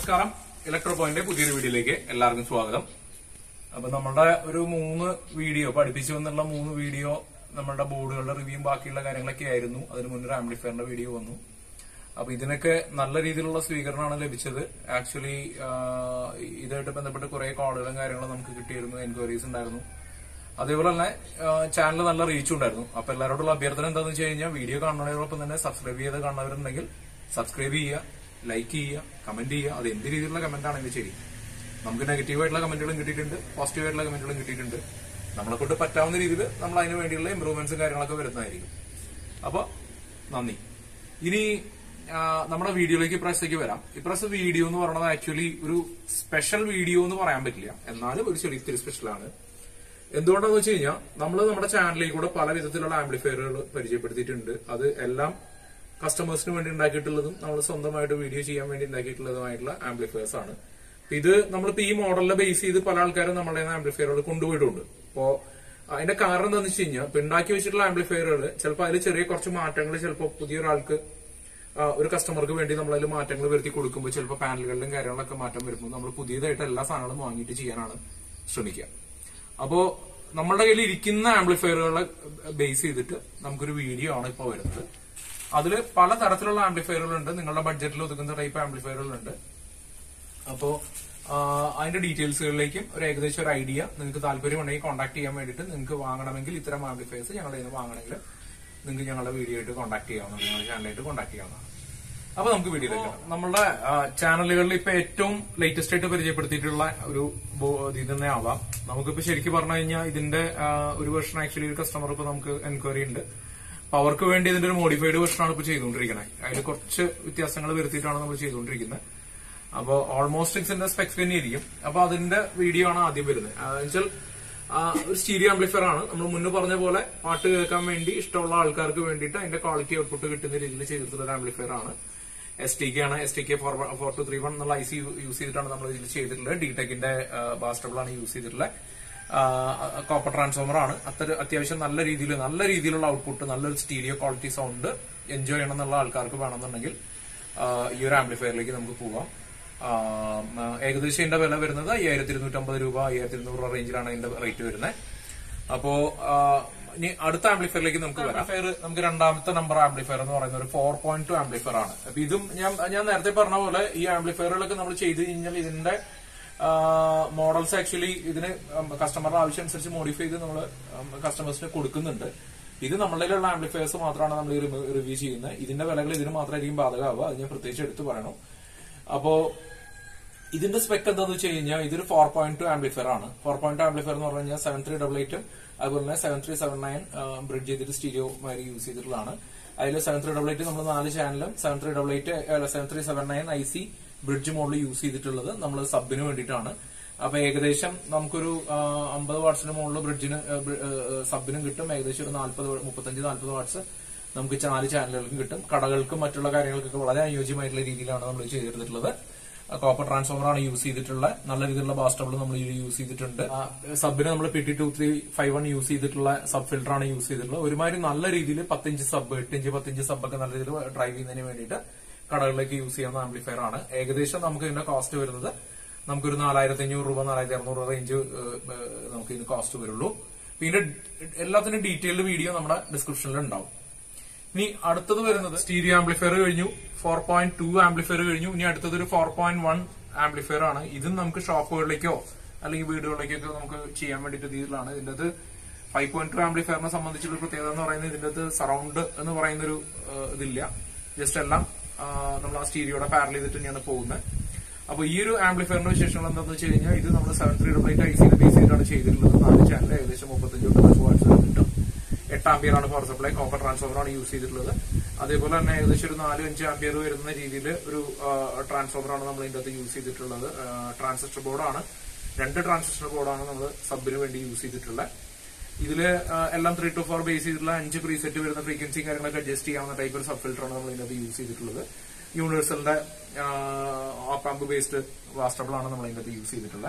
നമസ്കാരം. Electro point പുതിയൊരു വീഡിയോയിലേക്ക് എല്ലാവർക്കും സ്വാഗതം. അപ്പൊ നമ്മുടെ ഒരു 3 വീഡിയോ പഠിപ്പിച്ചു വന്നുള്ള 3 വീഡിയോ നമ്മുടെ ബോർഡുകളുടെ റിവ്യൂ ബാക്കിയുള്ള കാര്യങ്ങളൊക്കെ ആയിരുന്നു. അതിന് മുന്നൊരു ആംപ്ലിഫയറിന്റെ വീഡിയോ വന്നു. അപ്പൊ ഇതിനൊക്കെ നല്ല രീതിയിലുള്ള സ്വീകരണമാണ് ലഭിച്ചത്. ആക്ച്വലി ഇതായിട്ട് ബന്ധപ്പെട്ട് കുറെ കോളുകളും കാര്യങ്ങളും നമുക്ക് കിട്ടിയിരുന്നു, എൻക്വയറീസ് ഉണ്ടായിരുന്നു. അതേപോലെ തന്നെ ചാനൽ നല്ല റീച്ച് ഉണ്ടായിരുന്നു. അപ്പൊ എല്ലാവരോടുള്ള അഭ്യർത്ഥന എന്താണെന്ന് വെച്ച് കഴിഞ്ഞാൽ വീഡിയോ കാണുന്നതിനോടൊപ്പം തന്നെ സബ്സ്ക്രൈബ് ചെയ്ത് കാണുന്നവരുണ്ടെങ്കിൽ സബ്സ്ക്രൈബ് ചെയ്യുക, ലൈക്ക് ചെയ്യുക, കമന്റ് ചെയ്യുക. അത് എന്ത് രീതിയിലുള്ള കമന്റ് ആണെങ്കിലും ശരി. നമുക്ക് നെഗറ്റീവായിട്ടുള്ള കമന്റുകളും കിട്ടിയിട്ടുണ്ട്, പോസിറ്റീവായിട്ടുള്ള കമന്റുകളും കിട്ടിയിട്ടുണ്ട്. നമ്മളെ കൊണ്ട് പറ്റാവുന്ന രീതിയിൽ നമ്മൾ അതിന് വേണ്ടിയുള്ള ഇംപ്രൂവ്മെന്റ്സും കാര്യങ്ങളൊക്കെ വരുന്നതായിരിക്കും. അപ്പൊ നന്ദി. ഇനി നമ്മുടെ വീഡിയോയിലേക്ക് ഇപ്രാവശ്യത്തേക്ക് വരാം. ഇപ്രാവശ്യം വീഡിയോ എന്ന് പറയുന്നത് ആക്ച്വലി ഒരു സ്പെഷ്യൽ വീഡിയോ എന്ന് പറയാൻ പറ്റില്ല, എന്നാലും ഒരു ചെറിയ സ്പെഷ്യലാണ്. എന്തുകൊണ്ടാന്ന് വെച്ച് കഴിഞ്ഞാൽ നമ്മൾ നമ്മുടെ ചാനലിൽ കൂടെ പല വിധത്തിലുള്ള ആംപ്ലിഫയറുകൾ പരിചയപ്പെടുത്തിയിട്ടുണ്ട്. അത് എല്ലാം കസ്റ്റമേഴ്സിന് വേണ്ടി ഉണ്ടാക്കിയിട്ടുള്ളതും നമ്മൾ സ്വന്തമായിട്ട് വീഡിയോ ചെയ്യാൻ വേണ്ടി ഉണ്ടാക്കിയിട്ടുള്ളതുമായിട്ടുള്ള ആംപ്ലിഫയേഴ്സ് ആണ്. ഇത് നമ്മളിപ്പോ ഈ മോഡലിനെ ബേസ് ചെയ്ത് പല ആൾക്കാരും നമ്മുടെ ആംപ്ലിഫയറുകൾ കൊണ്ടുപോയിട്ടുണ്ട്. അപ്പോ അതിന്റെ കാരണം എന്താണെന്ന് വെച്ച് കഴിഞ്ഞാൽ ഇപ്പൊ ഉണ്ടാക്കി വെച്ചിട്ടുള്ള ആംപ്ലിഫയറുകൾ ചിലപ്പോൾ അതിൽ ചെറിയ കുറച്ച് മാറ്റങ്ങൾ, ചിലപ്പോൾ പുതിയൊരാൾക്ക് ഒരു കസ്റ്റമർക്ക് വേണ്ടി നമ്മൾ അതിൽ മാറ്റങ്ങൾ വരുത്തി കൊടുക്കുമ്പോൾ ചിലപ്പോൾ പാനലുകളിലും കാര്യങ്ങളൊക്കെ മാറ്റം വരുമ്പോൾ നമ്മൾ പുതിയതായിട്ട് എല്ലാ സാധനങ്ങളും വാങ്ങിയിട്ട് ചെയ്യാനാണ് ശ്രമിക്കുക. അപ്പോ നമ്മുടെ കയ്യിൽ ഇരിക്കുന്ന ആംപ്ലിഫയറുകളെ ബേസ് ചെയ്തിട്ട് നമുക്കൊരു വീഡിയോ ആണ് ഇപ്പൊ വരുന്നത്. അതിൽ പല തരത്തിലുള്ള ആംപ്ലിഫയറുകളുണ്ട്. നിങ്ങളുടെ ബഡ്ജറ്റിൽ ഒതുക്കുന്ന ടൈപ്പ് ആംപ്ലിഫയറുകളുണ്ട്. അപ്പോ അതിന്റെ ഡീറ്റെയിൽസുകളിലേക്കും ഒരു ഏകദേശം ഒരു ഐഡിയ നിങ്ങൾക്ക് താല്പര്യമുണ്ടെങ്കിൽ കോൺടാക്ട് ചെയ്യാൻ വേണ്ടിയിട്ട് നിങ്ങൾക്ക് വാങ്ങണമെങ്കിൽ ഇത്തരം ആംപ്ലിഫയേഴ്സ് ഞങ്ങളുടെ കയ്യിൽ നിന്ന് വാങ്ങണമെങ്കിൽ നിങ്ങൾക്ക് ഞങ്ങളുടെ വീഡിയോ ആയിട്ട് കോൺടാക്ട് ചെയ്യാവുന്നതാണ്, ഞങ്ങളുടെ ചാനലായിട്ട് കോൺടാക്ട് ചെയ്യാവുന്നതാണ്. അപ്പൊ നമുക്ക് വീഡിയോയിലേക്ക് നമ്മുടെ ചാനലുകളിൽ ഇപ്പൊ ഏറ്റവും ലേറ്റസ്റ്റ് ആയിട്ട് പരിചയപ്പെടുത്തിയിട്ടുള്ള ഒരു ഇത് തന്നെ ആവാം. നമുക്കിപ്പോ ശരിക്കും പറഞ്ഞു കഴിഞ്ഞാൽ ഇതിന്റെ ഒരു വെർഷൻ ആക്ച്വലി ഒരു കസ്റ്റമർ ഇപ്പൊ നമുക്ക് എൻക്വയറി ഉണ്ട്. അപ്പൊ അവർക്ക് വേണ്ടി ഇതിന്റെ ഒരു മോഡിഫൈഡ് വെർഷനാണ് ഇപ്പൊ ചെയ്തുകൊണ്ടിരിക്കുന്നത്. അതിൽ കുറച്ച് വ്യത്യാസങ്ങൾ വരുത്തിയിട്ടാണ് നമ്മൾ ചെയ്തുകൊണ്ടിരിക്കുന്നത്. അപ്പൊ ഓൾമോസ്റ്റ് ഇതിന്റെ സ്പെക്സ് തന്നെ ഇരിക്കും. അപ്പൊ അതിന്റെ വീഡിയോ ആണ് ആദ്യം വരുന്നത്. എന്നുവെച്ചാൽ ഒരു സ്റ്റീരിയോ ആംപ്ലിഫയർ ആണ്. നമ്മൾ മുന്നേ പറഞ്ഞ പോലെ പാട്ട് കേൾക്കാൻ വേണ്ടി ഇഷ്ടമുള്ള ആൾക്കാർക്ക് വേണ്ടിയിട്ട് അതിന്റെ ക്വാളിറ്റി ഔട്ട്പുട്ട് കിട്ടുന്ന രീതിയിൽ ചെയ്തിട്ടുള്ള ഒരു ആംപ്ലിഫയർ ആണ്. STK ആണ്. STK 4231 എന്നുള്ള IC യൂസ് ചെയ്തിട്ടാണ് നമ്മൾ ഇതിൽ ചെയ്തിട്ടുള്ളത്. ഡിടെക്കിന്റെ ബാസ്റ്റബിൾ ആണ് യൂസ് ചെയ്തിട്ടുള്ളത്. കോപ്പർ ട്രാൻസ്ഫോമർ ആണ്. അത്യാവശ്യം നല്ല രീതിയിലുള്ള ഔട്ട്പുട്ട്, നല്ലൊരു സ്റ്റീരിയോ ക്വാളിറ്റി സൗണ്ട് എൻജോയ് ചെയ്യണം എന്നുള്ള ആൾക്കാർക്ക് വേണമെന്നുണ്ടെങ്കിൽ ഈ ഒരു ആംപ്ലിഫയറിലേക്ക് നമുക്ക് പോവാം. ഏകദേശം ഇതിന്റെ വില വരുന്നത് 5250 രൂപ, 5200 രൂപ റേഞ്ചിലാണ് ഇതിന്റെ റേറ്റ് വരുന്നത്. അപ്പോ ഇനി അടുത്ത ആംപ്ലിഫയറിലേക്ക് നമുക്ക് വരാം. ആംപ്ലിഫയർ നമുക്ക് രണ്ടാമത്തെ നമ്പർ ആംപ്ലിഫയർ എന്ന് പറയുന്ന ഒരു 4.2 ആംപ്ലിഫയർ ആണ്. അപ്പൊ ഇതും ഞാൻ നേരത്തെ പറഞ്ഞ പോലെ ഈ ആംപ്ലിഫയറുകളൊക്കെ നമ്മൾ ചെയ്ത് കഴിഞ്ഞാൽ ഇതിന്റെ മോഡൽസ് ആക്ച്വലി ഇതിന് കസ്റ്റമറുടെ ആവശ്യം അനുസരിച്ച് മോഡിഫൈ ചെയ്ത് നമ്മൾ കസ്റ്റമേഴ്സിന് കൊടുക്കുന്നുണ്ട്. ഇത് നമ്മളിലുള്ള ആംപ്ലിഫയേഴ്സ് മാത്രമാണ് നമ്മൾ റിവ്യൂ ചെയ്യുന്നത്. ഇതിന്റെ വിലകൾ ഇതിന് മാത്രമായിരിക്കും ബാധകമാവുക. അത് ഞാൻ പ്രത്യേകിച്ച് എടുത്തു പറയണം. അപ്പോ ഇതിന്റെ സ്പെക് എന്താന്ന് വെച്ച് കഴിഞ്ഞാൽ ഇതൊരു 4.2 ആംപ്ലിഫയർ ആണ്. 4.2 ആംപ്ലിഫയർ എന്ന് പറഞ്ഞു കഴിഞ്ഞാൽ 7388 അതുപോലെ തന്നെ 7379 ബ്രിഡ്ജ് ചെയ്തിട്ട് സ്റ്റീരിയോ മാതിരി യൂസ് ചെയ്തിട്ടുള്ളതാണ്. അതിൽ 7388 നമ്മൾ 4 ചാനലും 7379 IC ബ്രിഡ്ജ് മോഡൽ യൂസ് ചെയ്തിട്ടുള്ളത് നമ്മൾ സബിന് വേണ്ടിയിട്ടാണ്. അപ്പൊ ഏകദേശം നമുക്കൊരു 50 വാട്ട്സിന് മുകളിൽ ബ്രിഡ്ജിന് സബിനും കിട്ടും. ഏകദേശം ഒരു 35-40 വാട്ട്സ് നമുക്ക് 4 ചാനലുകൾക്കും കിട്ടും. കടകൾക്കും മറ്റുള്ള കാര്യങ്ങൾക്കൊക്കെ വളരെ അനുയോജ്യമായിട്ടുള്ള രീതിയിലാണ് നമ്മൾ ചെയ്തെടുത്തിട്ടുള്ളത്. കോപ്പർ ട്രാൻസ്ഫോമർ ആണ് യൂസ് ചെയ്തിട്ടുള്ള. നല്ല രീതിയിലുള്ള ബാസ്റ്റബിൾ നമ്മൾ യൂസ് ചെയ്തിട്ടുണ്ട്. സബിന് നമ്മൾ PT2351 യൂസ് ചെയ്തിട്ടുള്ള സബ് ഫിൽറ്റർ ആണ് യൂസ് ചെയ്തിട്ടുള്ളത്. ഒരുമാതിരി നല്ല രീതിയിൽ 10 inch sub, 8 inch 10 inch sub ഒക്കെ നല്ല രീതിയിൽ ഡ്രൈവ് ചെയ്യുന്നതിന് വേണ്ടിയിട്ട് കടകളിലേക്ക് യൂസ് ചെയ്യുന്ന ആംപ്ലിഫയർ ആണ്. ഏകദേശം നമുക്ക് ഇതിന്റെ കോസ്റ്റ് വരുന്നത് നമുക്കൊരു 4500 രൂപ 4600 രൂപ റേഞ്ച് നമുക്ക് ഇതിന് കോസ്റ്റ് വരുള്ളൂ. പിന്നെ എല്ലാത്തിനും ഡീറ്റെയിൽഡ് വീഡിയോ നമ്മുടെ ഡിസ്ക്രിപ്ഷനിൽ ഉണ്ടാവും. ഇനി അടുത്തത് വരുന്നത് സ്റ്റീരിയോ ആംപ്ലിഫയർ കഴിഞ്ഞു, 4.2 ആംപ്ലിഫയർ കഴിഞ്ഞു. ഇനി അടുത്തത് ഒരു 4.1 ആംപ്ലിഫയർ ആണ്. ഇതും നമുക്ക് ഷോപ്പുകളിലേക്കോ അല്ലെങ്കിൽ വീടുകളിലേക്കോ നമുക്ക് ചെയ്യാൻ വേണ്ടിയിട്ട് രീതിയിലാണ്. ഇതിന്റെ അത് 5.2 ആംപ്ലിഫയറിനെ സംബന്ധിച്ചുള്ള പ്രത്യേകത എന്ന് പറയുന്നത് ഇതിന്റെ അത് സറൗണ്ട് എന്ന് പറയുന്നൊരു ഇതില്ല. ജസ്റ്റ് എല്ലാം നമ്മൾ ആ സ്റ്റീരിയോടെ പാരൽ ചെയ്തിട്ട് തന്നെയാണ് പോകുന്നത്. അപ്പൊ ഈ ഒരു ആംപ്ലിഫയറിന്റെ വിശേഷങ്ങൾ എന്താണെന്ന് വെച്ച് കഴിഞ്ഞാൽ ഇത് നമ്മൾ 7388 IC ബേസ് ചെയ്തിട്ടാണ് ചെയ്തിട്ടുള്ളത്. 4 ചാനൽ ഏകദേശം 35 വാട്ട്സ് കിട്ടും. 8 ആംപിയർ ആണ് പവർ സപ്ലൈ. കോപ്പർ ട്രാൻസ്ഫോമർ ആണ് യൂസ് ചെയ്തിട്ടുള്ളത്. അതേപോലെ തന്നെ ഏകദേശം ഒരു 4-5 ആംപിയർ വരുന്ന രീതിയിൽ ഒരു ട്രാൻസ്ഫോമർ ആണ് നമ്മൾ ഇതിന്റെ അകത്ത് യൂസ് ചെയ്തിട്ടുള്ളത്. ട്രാൻസിസ്റ്റർ ബോർഡാണ്. 2 ട്രാൻസിസ്റ്റർ ബോർഡാണ് നമ്മൾ സബിന് വേണ്ടി യൂസ് ചെയ്തിട്ടുള്ളത്. ഇതില് എല്ലാം 3 to 4 ബേസ് ചെയ്തിട്ടുള്ള 5 പ്രീസെറ്റ് വരുന്ന ഫ്രീക്വൻസി കാര്യങ്ങളൊക്കെ അഡ്ജസ്റ്റ് ചെയ്യാവുന്ന ടൈപ്പ് ഒരു സബ് ഫിൽറ്റർ ആണ് നമ്മൾ ഇതിനകത്ത് യൂസ് ചെയ്തിട്ടുള്ളത്. യൂണിവേഴ്സലിന്റെ ഓപ്പാമ്പ് ബേസ്ഡ് വാസ്റ്റബിൾ ആണ് നമ്മൾ ഇതിനകത്ത് യൂസ് ചെയ്തിട്ടുള്ളത്.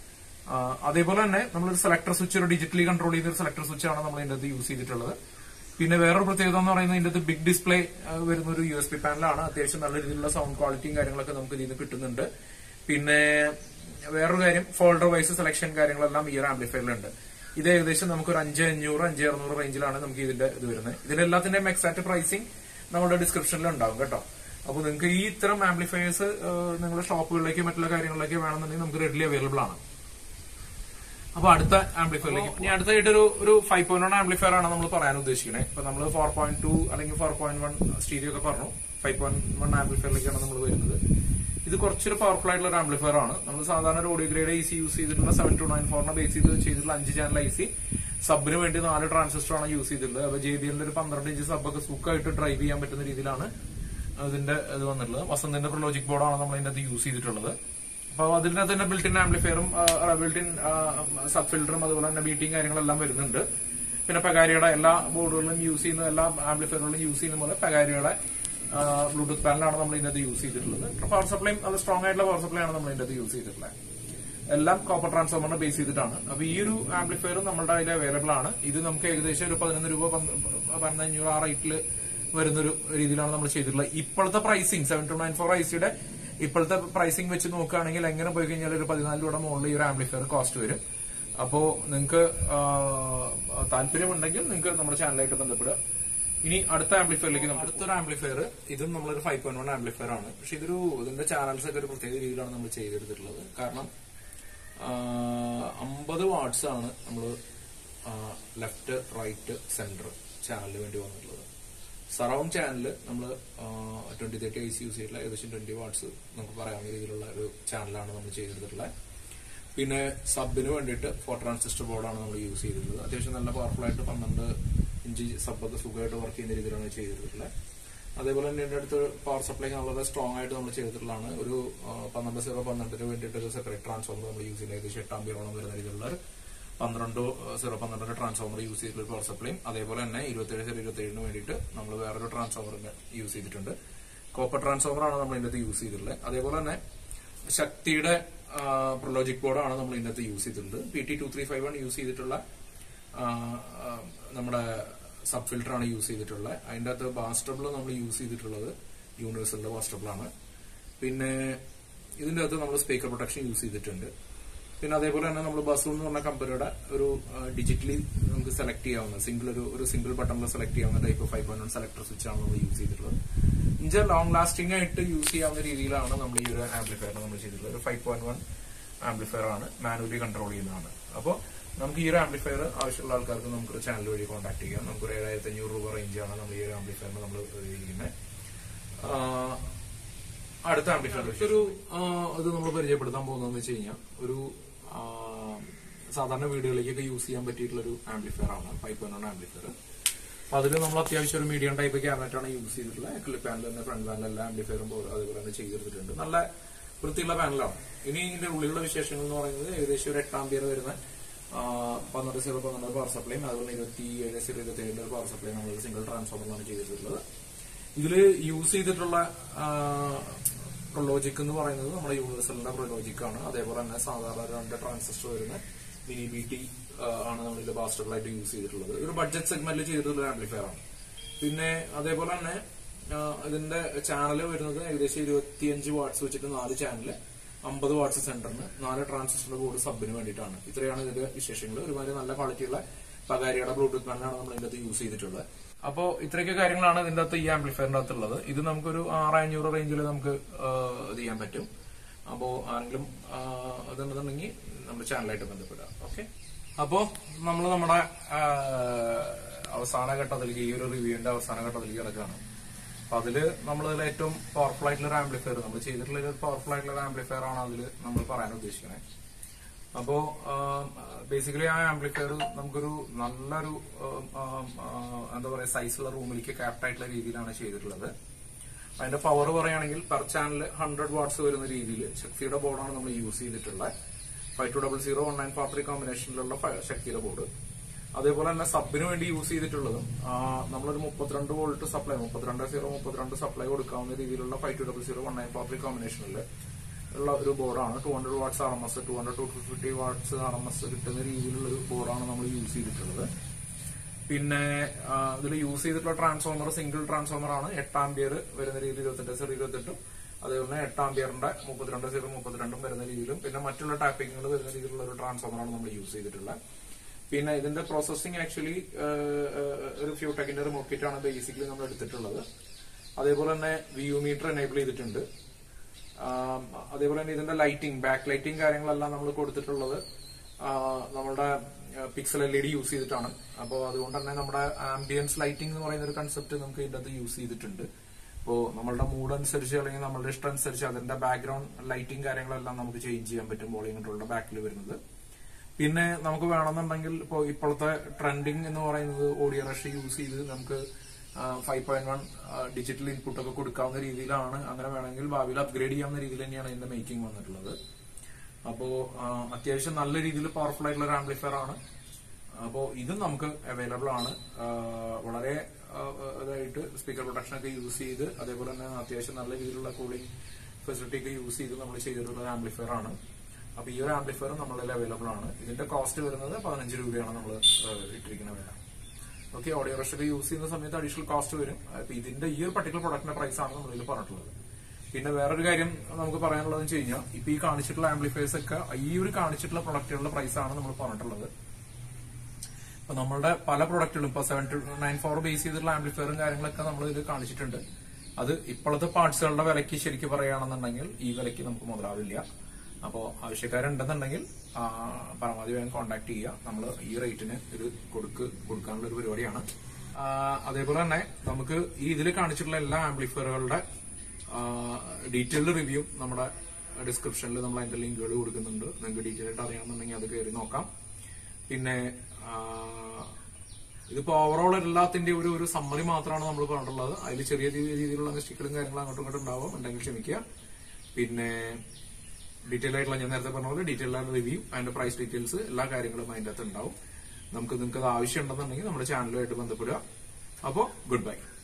അതേപോലെ തന്നെ നമ്മളൊരു സെലക്ടർ സ്വിച്ച്, ഒരു ഡിജിറ്റലി കൺട്രോൾ ചെയ്ത ഒരു സെലക്ടർ സ്വിച്ച് ആണ് നമ്മൾ ഇതിനകത്ത് യൂസ് ചെയ്തിട്ടുള്ളത്. പിന്നെ വേറൊരു പ്രത്യേകത എന്ന് പറയുന്നത് ഇതിന്റെ അകത്ത് ബിഗ് ഡിസ്പ്ലേ വരുന്ന ഒരു USB പാനലാണ്. അത്യാവശ്യം നല്ല രീതിയിലുള്ള സൗണ്ട് ക്വാളിറ്റിയും കാര്യങ്ങളൊക്കെ നമുക്ക് ഇതിൽ നിന്ന് കിട്ടുന്നുണ്ട്. പിന്നെ വേറൊരു കാര്യം, ഫോൾഡർ വൈസ് സെലക്ഷൻ കാര്യങ്ങളെല്ലാം ഈ ഒരു ആംപ്ലിഫയറിലുണ്ട്. ഇത് ഏകദേശം നമുക്ക് ഒരു 5500 5600 റേഞ്ചിലാണ് നമുക്ക് ഇതിന്റെ ഇത് വരുന്നത്. ഇതിലെല്ലാത്തിന്റെയും എക്സാക്ട് പ്രൈസിങ് നമ്മുടെ ഡിസ്ക്രിപ്ഷനിൽ ഉണ്ടാവും കേട്ടോ. അപ്പോൾ നിങ്ങൾക്ക് ഈ ഇത്തരം ആംപ്ലിഫയേഴ്സ് നിങ്ങളുടെ ഷോപ്പുകളിലേക്ക് മറ്റുള്ള കാര്യങ്ങളിലേക്ക് വേണമെന്നുണ്ടെങ്കിൽ നമുക്ക് റെഡിലി അവൈലബിൾ ആണ്. അപ്പൊ അടുത്ത ആംപ്ലിഫയറിലേക്ക് ഇനി അടുത്തായിട്ട് ഒരു 5.1 ആംപ്ലിഫയർ ആണ് നമ്മൾ പറയാൻ ഉദ്ദേശിക്കുന്നത്. ഇപ്പൊ നമ്മൾ 4.2 അല്ലെങ്കിൽ 4.1 സ്റ്റീരിയോ ഒക്കെ പറഞ്ഞു. 5.1 ആംപ്ലിഫയറിലേക്കാണ് നമ്മൾ വരുന്നത്. ഇത് കുറച്ചൊരു പവർഫുൾ ആയിട്ടുള്ള ഒരു ആംപ്ലിഫയർ ആണ്. നമ്മൾ സാധാരണ ഒരു ഓഡിയോ ഗ്രേഡ് AC യൂസ് ചെയ്തിട്ടുള്ള 7294 ബേസ് ചെയ്തിട്ടുള്ള 5 ചാനൽ IC സബിന് വേണ്ടി 4 ട്രാൻസിസ്റ്റർ ആണ് യൂസ് ചെയ്തിട്ടുള്ളത്. അപ്പൊ JBL ഒരു 12 ഇഞ്ച് സബൊക്കെ സുഖമായിട്ട് ഡ്രൈവ് ചെയ്യാൻ പറ്റുന്ന രീതിയിലാണ് ഇതിന്റെ ഇത് വന്നിട്ടുള്ളത്. വസന്തിന്റെ ലോജിക് ബോർഡാണ് നമ്മൾ ഇതിന്റെ അത് യൂസ് ചെയ്തിട്ടുള്ളത്. അപ്പൊ അതിന്റെ തന്നെ ബിൽറ്റിൻ ആംപ്ലിഫയറും ബിൽറ്റിൻ സബ് ഫിൽറ്ററും അതുപോലെ തന്നെ ബീറ്റിംഗ് കാര്യങ്ങളെല്ലാം വരുന്നുണ്ട്. പിന്നെ പെഗാരിയുടെ എല്ലാ ബോർഡുകളിലും യൂസ് ചെയ്യുന്ന എല്ലാ ആംപ്ലിഫയറുകളിലും യൂസ് ചെയ്യുന്ന പോലെ പെഗാരിയുടെ ബ്ലൂടൂത്ത് പാനലാണ് നമ്മൾ ഇതിനകത്ത് യൂസ് ചെയ്തിട്ടുള്ളത്. പവർ സപ്ലൈയും നല്ല സ്ട്രോങ് ആയിട്ടുള്ള പവർ സപ്ലൈ ആണ് നമ്മൾ ഇതിനകത്ത് യൂസ് ചെയ്തിട്ടുള്ളത്. എല്ലാം കോപ്പർ ട്രാൻസ്ഫോമറിനെ ബേസ് ചെയ്തിട്ടാണ്. അപ്പൊ ഈ ഒരു ആംപ്ലിഫയറും നമ്മുടെ അതിൽ അവൈലബിൾ ആണ്. ഇത് നമുക്ക് ഏകദേശം ഒരു 11 രൂപ 1500 ആ റേറ്റിൽ വരുന്നൊരു രീതിയിലാണ് നമ്മൾ ചെയ്തിട്ടുള്ളത്. ഇപ്പോഴത്തെ പ്രൈസിങ് 7294 ICയുടെ ഇപ്പോഴത്തെ പ്രൈസിംഗ് വെച്ച് നോക്കുകയാണെങ്കിൽ എങ്ങനെ പോയി കഴിഞ്ഞാൽ ഒരു 14 രൂപയുടെ മുകളിൽ ഈ ഒരു ആംപ്ലിഫയർ കോസ്റ്റ് വരും. അപ്പോ നിങ്ങൾക്ക് താല്പര്യമുണ്ടെങ്കിൽ നിങ്ങൾക്ക് നമ്മുടെ ചാനലായിട്ട് ബന്ധപ്പെടുക. ഇനി അടുത്ത ആംപ്ലിഫയറിലേക്ക് അടുത്തൊരു ആംപ്ലിഫയർ, ഇതും നമ്മളൊരു 5.1 ആംപ്ലിഫയർ ആണ്. പക്ഷെ ഇതിന്റെ ചാനൽസ് ഒക്കെ ഒരു പ്രത്യേക രീതിയിലാണ് നമ്മൾ ചെയ്തെടുത്തിട്ടുള്ളത്. കാരണം 50 വാട്ട്സ് ആണ് നമ്മൾ ലെഫ്റ്റ് റൈറ്റ് സെന്റർ ചാനലിന് വേണ്ടി വന്നിട്ടുള്ളത്. സറൗണ്ട് ചാനല് നമ്മൾ 2030 IC യൂസ് ചെയ്തിട്ടുള്ള ഏകദേശം 20 വാട്ട്സ് നമുക്ക് പറയാവുന്ന രീതിയിലുള്ള ഒരു ചാനലാണ് നമ്മൾ ചെയ്തെടുത്തിട്ടുള്ളത്. പിന്നെ സബിന് വേണ്ടിയിട്ട് 4 ട്രാൻസിസ്റ്റർ ബോർഡാണ് നമ്മൾ യൂസ് ചെയ്തിട്ടുള്ളത്. അത്യാവശ്യം നല്ല പവർഫുൾ ആയിട്ട് 12 ഇഞ്ച് സബൊക്കെ സുഖമായിട്ട് വർക്ക് ചെയ്യുന്ന രീതിയിലാണ് ചെയ്തിട്ടുള്ളത്. അതേപോലെ തന്നെ ഇതിന്റെ അടുത്ത് പവർ സപ്ലൈ വളരെ സ്ട്രോങ് ആയിട്ട് നമ്മൾ ചെയ്തിട്ടുള്ളതാണ്. ഒരു 12-0-12 വേണ്ടിയിട്ട് ഒരു സെപ്പറേറ്റ് ട്രാൻസ്ഫോമർ നമ്മൾ യൂസ് ചെയ്യുന്നത് ഏകദേശം 8 ആമ്പിയറോളം വരുന്ന രീതിയിലുള്ള 12-0-12 ട്രാൻസ്ഫോമർ യൂസ് ചെയ്തിട്ടുള്ള പവർ സപ്ലൈയും അതേപോലെ തന്നെ 27-27 വേണ്ടിയിട്ട് നമ്മൾ വേറൊരു ട്രാൻസ്ഫോമറിന് യൂസ് ചെയ്തിട്ടുണ്ട്. കോപ്പർ ട്രാൻസ്ഫോമർ ആണ് നമ്മൾ ഇതിനകത്ത് യൂസ് ചെയ്തിട്ടുള്ളത്. അതേപോലെ തന്നെ ശക്തിയുടെ ലോജിക് ബോർഡാണ് നമ്മൾ ഇതിനകത്ത് യൂസ് ചെയ്തിട്ടുള്ളത്. PT2351 യൂസ് ചെയ്തിട്ടുള്ള നമ്മുടെ സബ് ഫിൽറ്റർ ആണ് യൂസ് ചെയ്തിട്ടുള്ളത്. അതിന്റെ അകത്ത് ബാസ്റ്റബിൾ നമ്മൾ യൂസ് ചെയ്തിട്ടുള്ളത് യൂണിവേഴ്സലിന്റെ ബാസ്റ്റബിൾ ആണ്. പിന്നെ ഇതിന്റെ അകത്ത് നമ്മൾ സ്പീക്കർ പ്രൊട്ടക്ഷൻ യൂസ് ചെയ്തിട്ടുണ്ട്. പിന്നെ അതേപോലെ തന്നെ നമ്മൾ ബസൂൺ എന്ന് പറഞ്ഞ കമ്പനിയുടെ ഒരു ഡിജിറ്റലി നമുക്ക് സെലക്ട് ചെയ്യാവുന്ന സിംഗിൾ ബട്ടണിൽ സെലക്ട് ചെയ്യാവുന്ന ടൈപ്പ് 5.1 സെലക്ടർ സ്വിച്ച് ആണ് നമ്മൾ യൂസ് ചെയ്തിട്ടുള്ളത്. ഇഞ്ച് ലോങ് ലാസ്റ്റിംഗ് ആയിട്ട് യൂസ് ചെയ്യാവുന്ന രീതിയിലാണ് നമ്മൾ ഈ ഒരു ആംപ്ലിഫയറിനെ നമ്മൾ ചെയ്തിട്ടുള്ളത്. ഒരു 5.1 ആംപ്ലിഫയർ ആണ്, മാനുവലി കൺട്രോൾ ചെയ്യുന്നതാണ്. അപ്പോൾ നമുക്ക് ഈ ഒരു ആംപ്ലിഫയർ ആവശ്യമുള്ള ആൾക്കാർക്ക് നമുക്കൊരു ചാനൽ വഴി കോൺടാക്ട് ചെയ്യാം. നമുക്കൊരു 7500 രൂപ റേഞ്ചാണ് നമ്മൾ ഈ ഒരു ആംപ്ലിഫയറിന് നമ്മൾ ചെയ്യുന്നത്. അടുത്ത ആംപ്ലിഫയർ ഇത് നമ്മൾ പരിചയപ്പെടുത്താൻ പോകുന്നതെന്ന് വെച്ച് കഴിഞ്ഞാൽ ഒരു സാധാരണ വീടുകളിലേക്കൊക്കെ യൂസ് ചെയ്യാൻ പറ്റിയിട്ടുള്ള ഒരു ആംപ്ലിഫയർ ആണ് 5.1 ആംപ്ലിഫയർ. അപ്പൊ അതിൽ നമ്മൾ അത്യാവശ്യം ഒരു മീഡിയം ടൈപ്പ് ക്യാബിനറ്റ് ആണ് യൂസ് ചെയ്തിട്ടുള്ളത്. ക്ലിപ്പ് പാനൽ തന്നെ ഫ്രണ്ട് പാനൽ എല്ലാ ആംപ്ലിഫയറും അതുപോലെ തന്നെ ചെയ്തെടുത്തിട്ടുണ്ട്. നല്ല വൃത്തിയുള്ള പാനലാണ്. ഇനി ഇതിന്റെ ഉള്ളിലുള്ള വിശേഷങ്ങൾ എന്ന് പറയുന്നത് ഏകദേശം ഒരു 8 ആമ്പിയർ വരുന്ന 12-0-12 പവർ സപ്ലൈയും അതുപോലെ 27-27 പവർ സപ്ലൈ നമ്മൾ സിംഗിൾ ട്രാൻസ്ഫോമറിലാണ് ചെയ്തിട്ടുള്ളത്. ഇതിൽ യൂസ് ചെയ്തിട്ടുള്ള പ്രൊലോജിക് എന്ന് പറയുന്നത് നമ്മുടെ യൂണിവേഴ്സലിന്റെ പ്രൊലോജിക് ആണ്. അതേപോലെ തന്നെ സാധാരണ 2 ട്രാൻസിസ്റ്റർ വരുന്ന മിനി BT ആണ് നമ്മളിത് ബാസ്റ്റബിൾ ആയിട്ട് യൂസ് ചെയ്തിട്ടുള്ളത്. ഒരു ബഡ്ജറ്റ് സെഗ്മെന്റിൽ ചെയ്തിട്ടുള്ള ആംപ്ലിഫയർ ആണ്. പിന്നെ അതേപോലെ തന്നെ ഇതിന്റെ ചാനൽ വരുന്നത് ഏകദേശം 25 വാട്ട്സ് വെച്ചിട്ട് 4 ചാനല്, 50 വാട്ട്സ് സെന്ററിന്, 4 ട്രാൻസിസ്റ്റർ ബോർഡ് സബിന് വേണ്ടിയിട്ടാണ്. ഇത്രയാണ് ഇതിന്റെ വിശേഷങ്ങൾ. ഒരുമാതിരി നല്ല ക്വാളിറ്റിയുള്ള പകാരിയുടെ ബ്ലൂടൂത്ത് പാനലാണ് നമ്മൾ ഇതിന്റെ അകത്ത് യൂസ് ചെയ്തിട്ടുള്ളത്. അപ്പോ ഇത്രയൊക്കെ കാര്യങ്ങളാണ് ഇതിന്റെ അകത്ത് ഈ ആംപ്ലിഫയറിന്റെ അകത്തുള്ളത്. ഇത് നമുക്കൊരു 6500 റേഞ്ചിൽ നമുക്ക് ഇത് ചെയ്യാൻ പറ്റും. അപ്പോ ആരെങ്കിലും ഇതുണ്ടെന്നുണ്ടെങ്കിൽ നമ്മുടെ ചാനലായിട്ട് ബന്ധപ്പെടാം. ഓക്കെ, അപ്പോ നമ്മൾ നമ്മുടെ അവസാന ഘട്ടത്തിലേക്ക്, ഈ ഒരു റിവ്യൂവിന്റെ അവസാന ഘട്ടത്തിലേക്ക് കിടക്കുകയാണ്. അപ്പൊ അതില് നമ്മളതിൽ ഏറ്റവും പവർഫുൾ ആയിട്ടുള്ള ഒരു ആംപ്ലിഫയർ നമ്മൾ ചെയ്തിട്ടുള്ള ഒരു പവർഫുൾ ആയിട്ടുള്ള ഒരു ആംപ്ലിഫയർ ആണ് അതിൽ നമ്മൾ പറയാൻ ഉദ്ദേശിക്കുന്നത്. അപ്പോ ബേസിക്കലി ആ ആംപ്ലിഫയർ നമുക്കൊരു നല്ലൊരു എന്താ പറയാ സൈസുള്ള റൂമിലേക്ക് ക്യാപ്റ്റ് ആയിട്ടുള്ള രീതിയിലാണ് ചെയ്തിട്ടുള്ളത്. അതിന്റെ പവർ പറയുകയാണെങ്കിൽ പെർ ചാനൽ 100 വാട്ട്സ് വരുന്ന രീതിയിൽ ശക്തിയുടെ ബോർഡാണ് നമ്മൾ യൂസ് ചെയ്തിട്ടുള്ളത്. 5200-1943 കോമ്പിനേഷനിലുള്ള ശക്തിയുടെ ബോർഡ്. അതേപോലെ തന്നെ സബിന് വേണ്ടി യൂസ് ചെയ്തിട്ടുള്ളതും നമ്മളൊരു 32 വോൾട്ട് സപ്ലൈ 32-0-32 സപ്ലൈ കൊടുക്കാവുന്ന രീതിയിലുള്ള 5200-1943 കോമ്പിനേഷനിൽ ഉള്ള ഒരു ബോർഡാണ്. 200 വാട്ട്സ് RMS, 200-250 വാട്ട്സ് RMS കിട്ടുന്ന രീതിയിലുള്ള ഒരു ബോർഡാണ് നമ്മൾ യൂസ് ചെയ്തിട്ടുള്ളത്. പിന്നെ ഇതിൽ യൂസ് ചെയ്തിട്ടുള്ള ട്രാൻസ്ഫോമർ സിംഗിൾ ട്രാൻസ്ഫോമർ ആണ്. 8 ആംപിയർ വരുന്ന രീതിയിൽ 28/28 അതേപോലെ 8 ആംപിയറിന്റെ 32/32 വരുന്ന രീതിയിലും പിന്നെ മറ്റുള്ള ടാപ്പിങ്ങുകൾ വരുന്ന രീതിയിലുള്ള ഒരു ട്രാൻസ്ഫോമറാണ് നമ്മൾ യൂസ് ചെയ്തിട്ടുള്ളത്. പിന്നെ ഇതിന്റെ പ്രോസസ്സിംഗ് ആക്ച്വലി ഒരു ഫ്യൂടെക്കിന്റെ റിമോട്ട് കിറ്റ് ആണ് ബേസിക്കലി നമ്മൾ എടുത്തിട്ടുള്ളത്. അതേപോലെ തന്നെ വ്യൂ മീറ്റർ എനേബിൾ ചെയ്തിട്ടുണ്ട്. അതേപോലെ തന്നെ ഇതിന്റെ ലൈറ്റിംഗ് ബാക്ക് ലൈറ്റിംഗ് കാര്യങ്ങളെല്ലാം നമ്മൾ കൊടുത്തിട്ടുള്ളത് നമ്മുടെ പിക്സൽ LED യൂസ് ചെയ്തിട്ടാണ്. അപ്പോൾ അതുകൊണ്ട് തന്നെ നമ്മുടെ ആംബിയൻസ് ലൈറ്റിംഗ് എന്ന് പറയുന്ന ഒരു കൺസെപ്റ്റ് നമുക്ക് ഇതിന്റെ അത് യൂസ് ചെയ്തിട്ടുണ്ട്. അപ്പോൾ നമ്മളുടെ മൂഡ് അനുസരിച്ച് അല്ലെങ്കിൽ നമ്മളുടെ ഇഷ്ടം അനുസരിച്ച് അതിന്റെ ബാക്ക്ഗ്രൗണ്ട് ലൈറ്റിംഗ് കാര്യങ്ങളെല്ലാം നമുക്ക് ചേഞ്ച് ചെയ്യാൻ പറ്റും വോളിയം കൺട്രോളിന്റെ ബാക്കിൽ വരുന്നത്. പിന്നെ നമുക്ക് വേണമെന്നുണ്ടെങ്കിൽ ഇപ്പോഴത്തെ ട്രെൻഡിങ് എന്ന് പറയുന്നത് ഓഡിയോ റഷ് യൂസ് ചെയ്ത് നമുക്ക് 5.1 ഡിജിറ്റൽ ഇൻപുട്ട് ഒക്കെ കൊടുക്കാവുന്ന രീതിയിലാണ്. അങ്ങനെ വേണമെങ്കിൽ ഭാവിയിൽ അപ്ഗ്രേഡ് ചെയ്യാവുന്ന രീതിയിൽ തന്നെയാണ് ഇതിന്റെ മേക്കിംഗ് വന്നിട്ടുള്ളത്. അപ്പോ അത്യാവശ്യം നല്ല രീതിയിൽ പവർഫുൾ ആയിട്ടുള്ള ഒരു ആംപ്ലിഫയർ ആണ്. അപ്പോ ഇതും നമുക്ക് അവൈലബിൾ ആണ്. വളരെ ഇതായിട്ട് സ്പീക്കർ പ്രൊട്ടക്ഷൻ ഒക്കെ യൂസ് ചെയ്ത് അതേപോലെ തന്നെ അത്യാവശ്യം നല്ല രീതിയിലുള്ള കൂളിംഗ് ഫെസിലിറ്റി ഒക്കെ യൂസ് ചെയ്ത് നമ്മൾ ചെയ്തിട്ടുള്ള ഒരു ആംപ്ലിഫയർ ആണ്. അപ്പൊ ഈ ഒരു ആംപ്ലിഫയർ നമ്മളിൽ അവൈലബിൾ ആണ്. ഇതിന്റെ കോസ്റ്റ് വരുന്നത് 15 രൂപയാണ് നമ്മൾ ഇട്ടിരിക്കുന്ന വില. ഓക്കെ, ഓഡിയോ റഷ് ഒക്കെ യൂസ് ചെയ്യുന്ന സമയത്ത് അഡീഷണൽ കോസ്റ്റ് വരും. അപ്പൊ ഇതിന്റെ ഈ ഒരു പർട്ടിക്കുലർ പ്രൊഡക്റ്റിന്റെ പ്രൈസ് ആണ് നമ്മളിൽ പറഞ്ഞിട്ടുള്ളത്. പിന്നെ വേറൊരു കാര്യം നമുക്ക് പറയാനുള്ളതെന്ന് വെച്ച് കഴിഞ്ഞാൽ ഇപ്പൊ ഈ കാണിച്ചിട്ടുള്ള ആംപ്ലിഫയേഴ്സ് ഒക്കെ ഈ ഒരു കാണിച്ചിട്ടുള്ള പ്രൊഡക്റ്റുകളുടെ പ്രൈസ് ആണ് നമ്മൾ പറഞ്ഞിട്ടുള്ളത്. അപ്പൊ നമ്മളുടെ പല പ്രൊഡക്റ്റുകളും ഇപ്പൊ 7294 ബേസ് ചെയ്തിട്ടുള്ള ആംപ്ലിഫയറും കാര്യങ്ങളൊക്കെ നമ്മൾ ഇത് കാണിച്ചിട്ടുണ്ട്. അത് ഇപ്പോഴത്തെ പാർട്സുകളുടെ വിലയ്ക്ക് ശരിക്കും പറയുകയാണെന്നുണ്ടെങ്കിൽ ഈ വിലയ്ക്ക് നമുക്ക് മുതലാവില്ല. അപ്പോൾ ആവശ്യക്കാരുണ്ടെന്നുണ്ടെങ്കിൽ പരമാവധി വേഗം കോൺടാക്ട് ചെയ്യുക. നമ്മൾ ഈ റേറ്റിന് ഇത് കൊടുക്കാനുള്ള ഒരു പരിപാടിയാണ്. അതേപോലെ തന്നെ നമുക്ക് ഈ ഇതിൽ കാണിച്ചിട്ടുള്ള എല്ലാ ആംപ്ലിഫയറുകളുടെ ഡീറ്റെയിൽഡ് റിവ്യൂ നമ്മുടെ ഡിസ്ക്രിപ്ഷനിൽ നമ്മൾ അതിന്റെ ലിങ്കുകൾ കൊടുക്കുന്നുണ്ട്. നിങ്ങൾക്ക് ഡീറ്റെയിൽ ആയിട്ട് അറിയണമെന്നുണ്ടെങ്കിൽ അത് കയറി നോക്കാം. പിന്നെ ഇതിപ്പോ ഓവറോൾ എല്ലാത്തിന്റെ ഒരു സമ്മറി മാത്രമാണ് നമ്മൾ പറഞ്ഞിട്ടുള്ളത്. അതിൽ ചെറിയ രീതിയിലുള്ള മിസ്റ്റേക്കുകളും കാര്യങ്ങളും അങ്ങോട്ടും ഇങ്ങോട്ടും ഉണ്ടാവും, ഉണ്ടെങ്കിൽ ക്ഷമിക്കുക. പിന്നെ ഡീറ്റെയിൽ ആയിട്ടുള്ള ഞാൻ നേരത്തെ പറഞ്ഞ പോലെ ഡീറ്റെയിൽ ആയിട്ടുള്ള റിവ്യൂ അതിന്റെ പ്രൈസ് ഡീറ്റെയിൽസ് എല്ലാ കാര്യങ്ങളും അതിന്റെ അകത്ത് ഉണ്ടാവും. നിങ്ങൾക്ക് അത് ആവശ്യം ഉണ്ടെന്നുണ്ടെങ്കിൽ നമ്മുടെ ചാനലുമായിട്ട് ബന്ധപ്പെടുക. അപ്പോൾ ഗുഡ് ബൈ.